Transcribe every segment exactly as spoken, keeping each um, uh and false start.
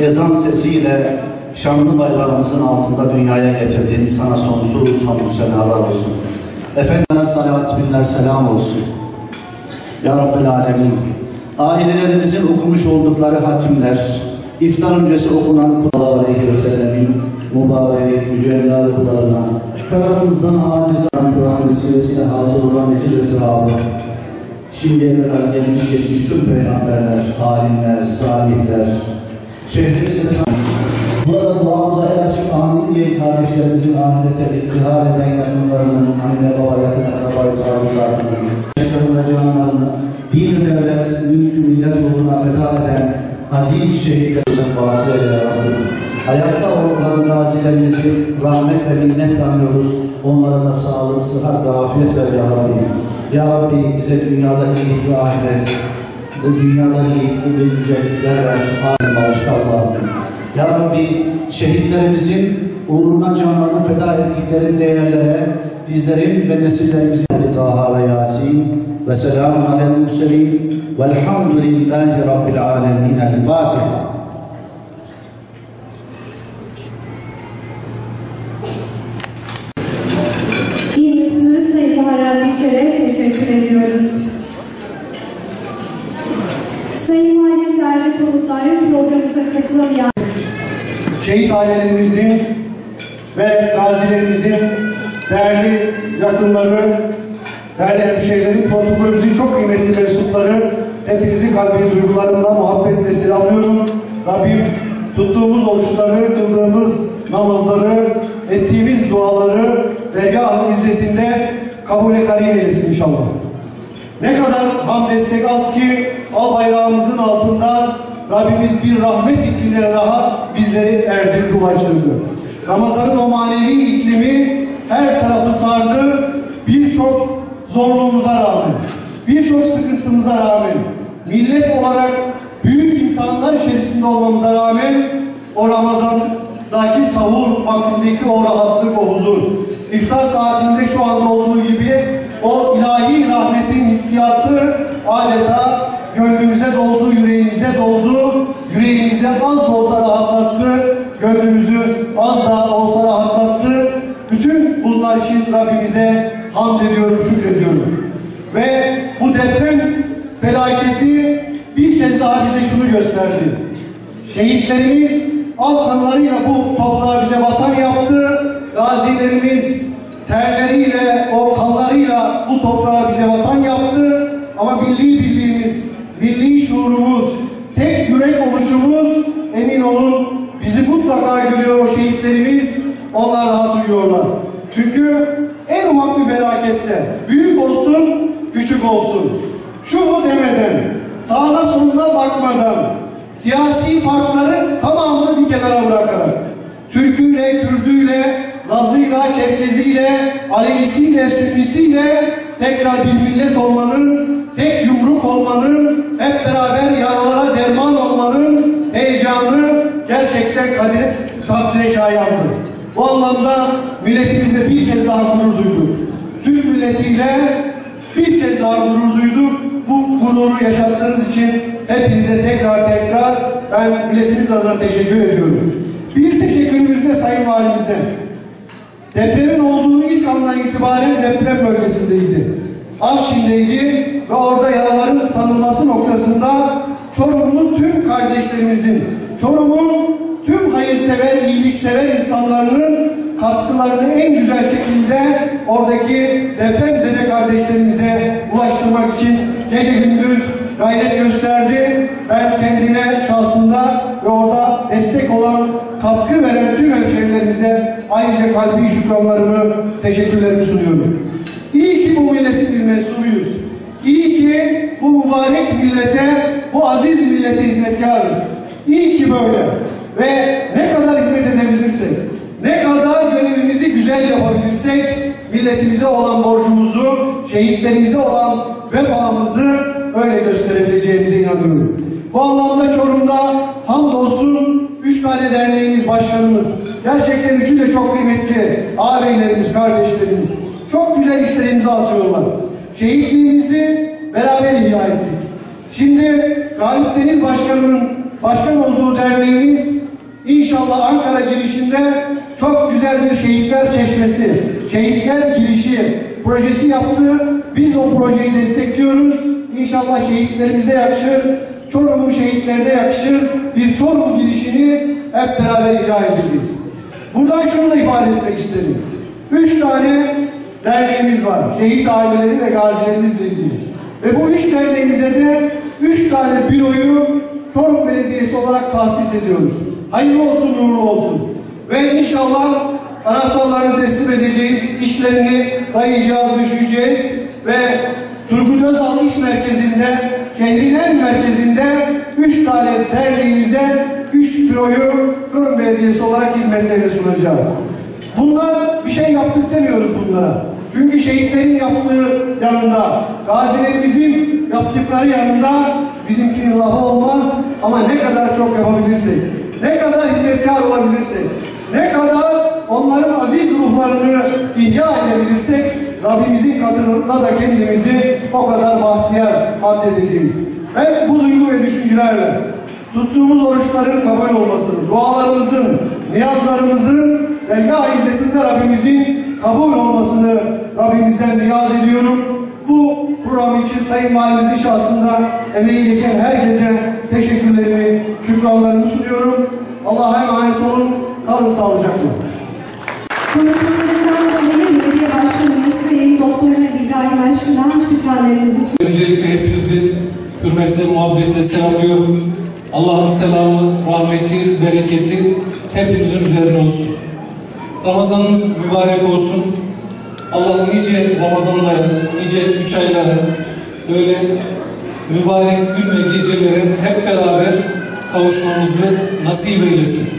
ezan sesiyle şanlı bayrağımızın altında dünyaya getirdiğin sana sonsuz hamdü senalar olsun. Efendimiz salavat binler selam olsun. Ya Rabbel Alemin, ailelerimizin okumuş oldukları hatimler, iftar öncesi okunan Kur'an-ı Aleyhi ve Sellem'in mübarek, mücellal kullarına, tarafımızdan acizan Kur'an vesilesiyle hazır olan ecir ve sevabı, şimdiye kadar gelmiş geçmiş tüm peygamberler, alimler, salihler, şehrimizin burada duamıza el açık amin diye kardeşlerimizin ahirette iktihar eden yakınlarının, anne baba yakın akrabayı tabiatlarının, yaşamına canlarını, din devlet, mülkü millet uğruna feda eden aziz şehitlerimizin vasıya ya Rabbi. Hayatta olan gazilerimizi rahmet ve minnet anlıyoruz. Onlara da sağlık, sıhhat ve afiyet ver ya Rabbi. Ya Rabbi bize dünyada iyilik ve ahiret, dünyada iyilik ve güzellikler ver. Ağzını bağışla Allah'ım. Ya Rabbi şehitlerimizin uğruna canlarını feda ettikleri değerlere bizlerin ve nesillerimizin Taha ve Yasin ve selamun alel murselin velhamdülillahi rabbil alemin. El Fatiha. İl Müftümüz Sayın Muharrem Biçer'e teşekkür ediyoruz. Sayın Valim değerli konuklar, programımıza katılamayan şehit ailelerimizin ve gazilerimizin değerli yakınları, değerli hemşehrilerin, protokolümüzün çok kıymetli mensupları, hepinizi kalbi duygularımla, muhabbetle selamlıyorum. Rabbim tuttuğumuz oruçları, kıldığımız namazları, ettiğimiz duaları dergâh-ı izzetinde kabul-i karim eylesin inşallah. Ne kadar hamd etsek az ki al bayrağımızın altında Rabbimiz bir rahmet iklimine daha bizleri erdirdi, ulaştırdı. Ramazan'ın o manevi iklimi her tarafı sardı. Birçok zorluğumuza rağmen, birçok sıkıntımıza rağmen, millet olarak büyük imtihanlar içerisinde olmamıza rağmen o Ramazan'daki sahur vaktindeki o rahatlık, o huzur, iftar saatinde şu anda olduğu gibi o ilahi rahmetin hissiyatı adeta gönlümüze doldu, yüreğimize doldu, yüreğimize az da olsa rahatlattı, gönlümüzü az da olsa rahatlattı. Bütün bunlar için Rabbimize hamd ediyorum, şükrediyorum. Ve bu deprem felaketi bir kez daha bize şunu gösterdi. Şehitlerimiz al kanlarıyla bu toprağı bize vatan yaptı. Gazilerimiz terleriyle, o kanlarıyla bu toprağı bize vatan yaptı. Ama milli birliğimiz, milli şuurumuz, tek yürek oluşumuz, emin olun bizi mutlaka görüyor o şehitlerimiz, onlar rahat uyuyorlar. Çünkü en ufak bir felakette, büyük olsun, küçük olsun, şu bu demeden, sağına soluna bakmadan, siyasi farkları tamamını bir kenara bırakarak, Türküyle, Kürdüyle, Lazıyla, Çerkeziyle, Alevisiyle, Sünnisiyle tekrar bir millet olmanın, tek yumruk olmanın, hep beraber yaralara derman olmanın heyecanı gerçekten kadire, takdire şayandır. Bu anlamda milletimizle bir kez daha gurur duyduk. Türk milletiyle bir kez daha gurur duyduk. Bu gururu yaşattığınız için hepinize tekrar tekrar ben milletimiz adına teşekkür ediyorum. Bir teşekkürümüz de Sayın Valimize. Depremin olduğu ilk andan itibaren deprem bölgesindeydi. Afşin'deydi ve orada yaraların sarılması noktasında Çorumlu tüm kardeşlerimizin, Çorum'un tüm hayırsever, iyiliksever insanların katkılarını en güzel şekilde oradaki depremzede kardeşlerimize ulaştırmak için gece gündüz gayret gösterdi. Ben kendine şahsında ve orada destek olan, katkı veren tüm hemşehrilerimize ayrıca kalbi şükranlarımı, teşekkürlerimi sunuyorum. İyi ki bu milletin bir mensubuyuz. İyi ki bu mübarek millete, bu aziz millete hizmetkarız. İyi ki böyle. Ve ne kadar hizmet edebilirsek, ne kadar görevimizi güzel yapabilirsek, milletimize olan borcumuzu, şehitlerimize olan vefamızı öyle gösterebileceğimize inanıyorum. Bu anlamda Çorum'da hamdolsun üç tane derneğimiz, başkanımız, gerçekten üçü de çok kıymetli ağabeylerimiz, kardeşlerimiz. Çok güzel işler imza atıyorlar. Şehitliğimizi beraber ihya ettik. Şimdi Galip Deniz Başkanı'nın başkan olduğu derneğimiz İnşallah Ankara girişinde çok güzel bir şehitler çeşmesi, şehitler girişi projesi yaptı. Biz o projeyi destekliyoruz. İnşallah şehitlerimize yakışır, Çorum'un şehitlerine yakışır bir Çorum girişini hep beraber icra edeceğiz. Buradan şunu da ifade etmek isterim. Üç tane derneğimiz var. Şehit aileleri ve gazilerimizle ilgili. Ve bu üç derneğimize de üç tane büroyu Çorum Belediyesi olarak tahsis ediyoruz. Hayırlı olsun, uğurlu olsun. Ve inşallah anahtarlarını teslim edeceğiz. İşlerini dayayacağız, düşeceğiz. Ve Turgut Özal İş Merkezi'nde, şehrin en merkezinde üç tane derneğimize üç büroyu Çorum Belediyesi olarak hizmetlerini sunacağız. Bunlar bir şey yaptık demiyoruz bunlara. Çünkü şehitlerin yaptığı yanında, gazilerimizin yaptıkları yanında bizimkinin lafı olmaz. Ama ne kadar çok yapabilirsek, ne kadar hizmetkar olabilirsek, ne kadar onların aziz ruhlarını ihya edebilirsek, Rabbimizin katında da kendimizi o kadar bahtiyar addedeceğiz. Ben bu duygu ve düşüncelerle tuttuğumuz oruçların kabul olmasını, dualarımızın, niyazlarımızın dergâh-ı izzetinde Rabbimizin kabul olmasını Rabbimizden niyaz ediyorum. Bu program için Sayın Valimizin şahsında emeği geçen herkese teşekkürlerimi, şükranlarımı sunuyorum. Allah'a emanet olun, kalın sağlıcakla. Konuşmalarından dolayı belediye başkanımız Sayın Doktor İbrahim Aşkı'dan şükranlarınızı sunuyorum. Öncelikle hepinizi hürmetle, muhabbetle selamlıyorum. Allah'ın selamı, rahmeti, bereketi hepimizin üzerine olsun. Ramazanınız mübarek olsun. Allah nice Ramazanlara, nice üç aylara, böyle mübarek gün ve gecelere hep beraber kavuşmamızı nasip eylesin.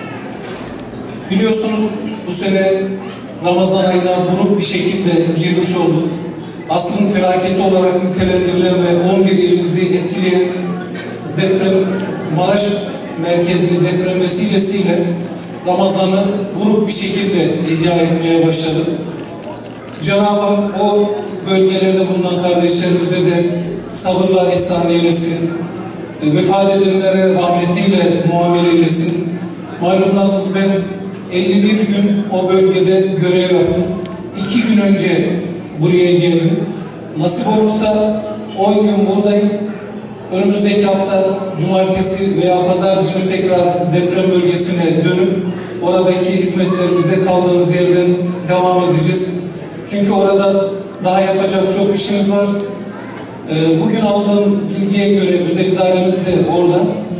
Biliyorsunuz bu sene Ramazan ayına buruk bir şekilde girmiş olduk. Asrın felaketi olarak nitelendirilen ve on bir ilimizi etkileyen deprem, Maraş merkezli deprem vesilesiyle Ramazan'ı buruk bir şekilde ihya etmeye başladık. Cenab-ı Hak o bölgelerde bulunan kardeşlerimize de sabırlar ihsan eylesin. Vefat edenlere rahmetiyle muamele eylesin. Malumlarınız ben elli bir gün o bölgede görev yaptım. İki gün önce buraya geldim. Nasip olursa on gün buradayım. Önümüzdeki hafta cumartesi veya pazar günü tekrar deprem bölgesine dönüp oradaki hizmetlerimize kaldığımız yerden devam edeceğiz. Çünkü orada daha yapacak çok işimiz var. Bugün aldığım bilgiye göre özel idaremiz de orada.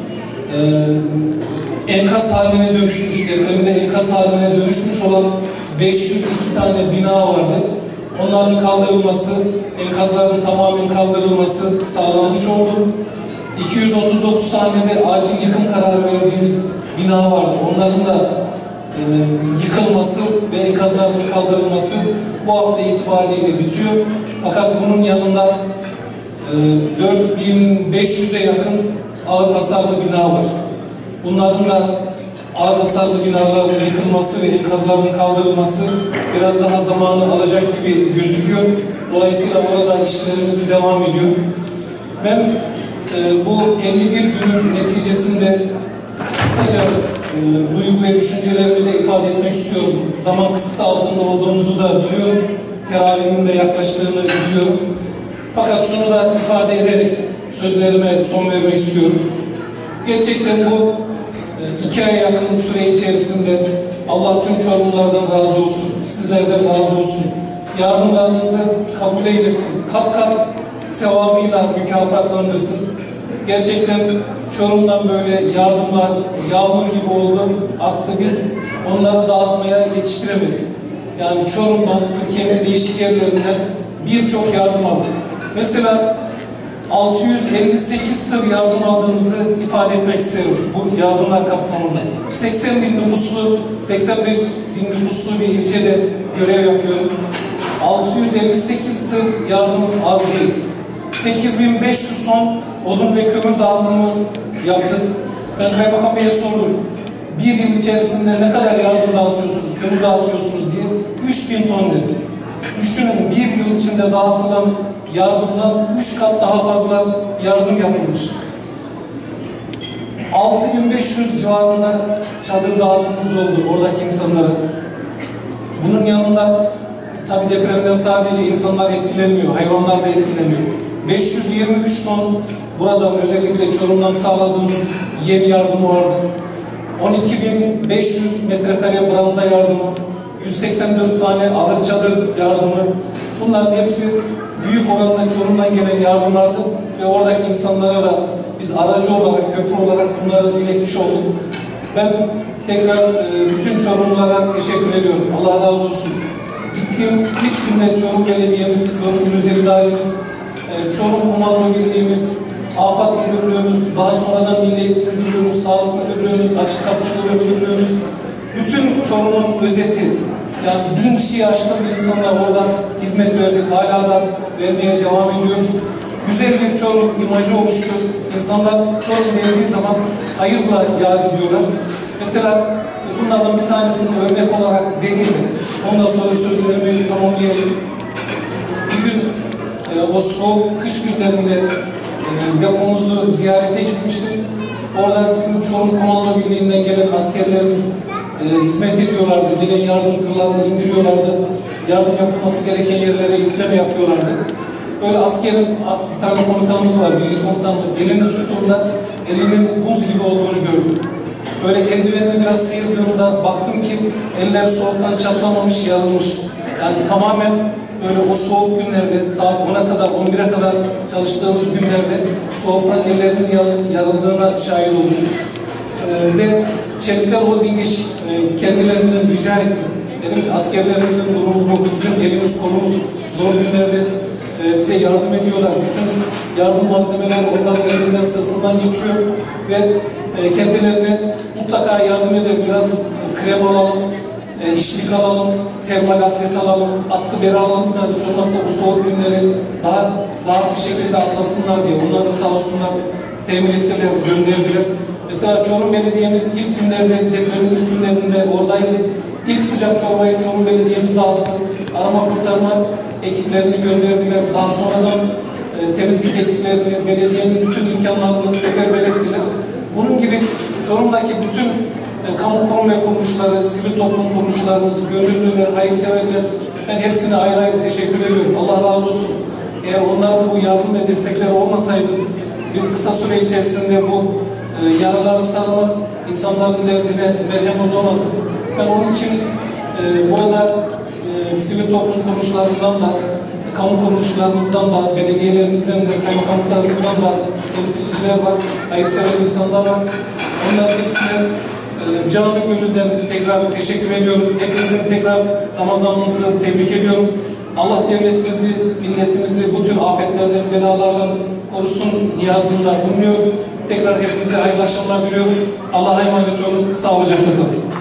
Enkaz haline dönüşmüş, depremde enkaz haline dönüşmüş olan beş yüz iki tane bina vardı. Onların kaldırılması, enkazların tamamen kaldırılması sağlanmış oldu. iki yüz otuz dokuz tane de acil yıkım kararı verdiğimiz bina vardı. Onların da e, yıkılması ve enkazların kaldırılması bu hafta itibariyle bitiyor. Fakat bunun yanında e, dört bin beş yüze yakın ağır hasarlı bina var. Bunların da ağır hasarlı binaların yıkılması ve enkazların kaldırılması biraz daha zamanı alacak gibi gözüküyor. Dolayısıyla orada işlerimiz devam ediyor. Ben e, bu elli bir günün neticesinde kısaca e, duygu ve düşüncelerimi de ifade etmek istiyorum. Zaman kısıtı altında olduğumuzu da biliyorum. Teravihin de yaklaştığını biliyorum. Fakat şunu da ifade ederek sözlerime son vermek istiyorum. Gerçekten bu iki aya yakın süre içerisinde Allah tüm Çorumlulardan razı olsun, sizlerden razı olsun. Yardımlarınızı kabul eylesin, kat kat sevabıyla mükafatlandırsın. Gerçekten Çorum'dan böyle yardımlar yağmur gibi oldu, aktı. Biz onları dağıtmaya yetiştiremedik. Yani Çorum'dan, Türkiye'nin değişik yerlerinden birçok yardım aldık. Mesela altı yüz elli sekiz tır yardım aldığımızı ifade etmek isterim bu yardımlar kapsamında. seksen bin nüfuslu, seksen beş bin nüfuslu bir ilçede görev yapıyorum. altı yüz elli sekiz tır yardım az değil. sekiz bin beş yüz ton odun ve kömür dağıtımı yaptık. Ben Kaymakam Bey'e sordum. Bir yıl içerisinde ne kadar yardım dağıtıyorsunuz, kömür dağıtıyorsunuz diye. üç bin ton dedi. Düşünün, bir yıl içinde dağıtılan yardımdan üç kat daha fazla yardım yapılmış. altı bin beş yüz civarında çadır dağıtımımız oldu oradaki insanlara. Bunun yanında tabi depremden sadece insanlar etkilenmiyor, hayvanlar da etkileniyor. beş yüz yirmi üç ton buradan özellikle Çorum'dan sağladığımız yem yardımı vardı. on iki bin beş yüz metrekare branda yardımı, yüz seksen dört tane ahır çadır yardımı. Bunların hepsi büyük oranda Çorum'dan gelen yardımlardı ve oradaki insanlara da biz aracı olarak, köprü olarak bunları iletmiş olduk. Ben tekrar bütün Çorumlulara teşekkür ediyorum. Allah razı olsun. Gittiğim ilk günde Çorum Belediye'miz, Çorum İl Özel İdare'miz, Çorum Komando Birliği'miz, Afat Müdürlüğümüz, daha sonradan Milli Eğitim Müdürlüğümüz, Sağlık Müdürlüğümüz, Açık Kapı Şube Müdürlüğümüz, bütün Çorum'un özeti, yani bin kişiyi aşkın bir insanla orada hizmet verdik, hala da vermeye devam ediyoruz. Güzel bir Çorum imajı oluştu. İnsanlar Çorum denildiği zaman hayırla yad ediyorlar. Mesela bunlardan bir tanesini örnek olarak vereyim. Ondan sonra sözlerimi tamamlayayım. Bir gün e, o soğuk kış günlerinde e, depomuzu ziyarete gitmiştim. Orada bizim Çorum Komando Birliği'nden gelen askerlerimiz e, hizmet ediyorlardı. Gelen yardım tırlarını indiriyorlardı. Yardım yapılması gereken yerlere yükleme yapıyorlardı. Böyle askerin bir tane komutanımız var, birlik komutanımız. Elini tuttuğumda elinin buz gibi olduğunu gördüm. Böyle eldivenimi biraz sıyırdığımda baktım ki eller soğuktan çatlamamış, yarılmış. Yani tamamen böyle o soğuk günlerde saat ona kadar, on bire kadar çalıştığımız günlerde soğuktan ellerimin yarıldığına şahit oldum. Ee, ve Çelikler Holding'e e, kendilerinden rica ettim. Dedim ki askerlerimizin durumu bu, bizim elimiz kolumuz zor günlerde e, bize yardım ediyorlar. Bütün yardım malzemeler onların elinden, sırtından geçiyor ve e, kendilerine mutlaka yardım edelim. Biraz e, krem alalım, e, işlik alalım, termal atlet alalım, atkı beri alalım da hiç olmazsa bu soğuk günleri daha rahat bir şekilde atlasınlar diye. Onlar da sağ olsunlar temin ettiler, gönderdiler. Mesela Çorum Belediye'miz ilk günlerde, depremin ilk günlerinde oradaydı. İlk sıcak çorbayı Çorum Belediye'miz dağıttı. Arama kurtarma ekiplerini gönderdiler. Daha sonradan e, temizlik ekiplerini, belediyenin bütün imkanlarını seferber ettiler. Bunun gibi Çorum'daki bütün e, kamu kurum ve kuruluşları, sivil toplum kuruluşlarımız, gönüllüler, hayırseverler, ben hepsine ayrı ayrı teşekkür ediyorum. Allah razı olsun. Eğer onların bu yardım ve destekleri olmasaydı, biz kısa süre içerisinde bu e, yaraları sarılmaz, insanların derdine merhem olamazdık. Ben onun için e, burada e, sivil toplum kuruluşlarından da, kamu kuruluşlarımızdan da, belediyelerimizden de, kaymakamlıklarımızdan da temsilciler var, hayırsever insanlar var. Onların hepsine e, canı gönülden tekrar teşekkür ediyorum. Hepinizin tekrar Ramazanınızı tebrik ediyorum. Allah devletimizi, milletimizi bu tür afetlerden, belalardan korusun niyazında bulunuyorum. Tekrar hepinize hayırlı akşamlar diliyorum. Allah'a emanet olun. Sağlıcakla kalın.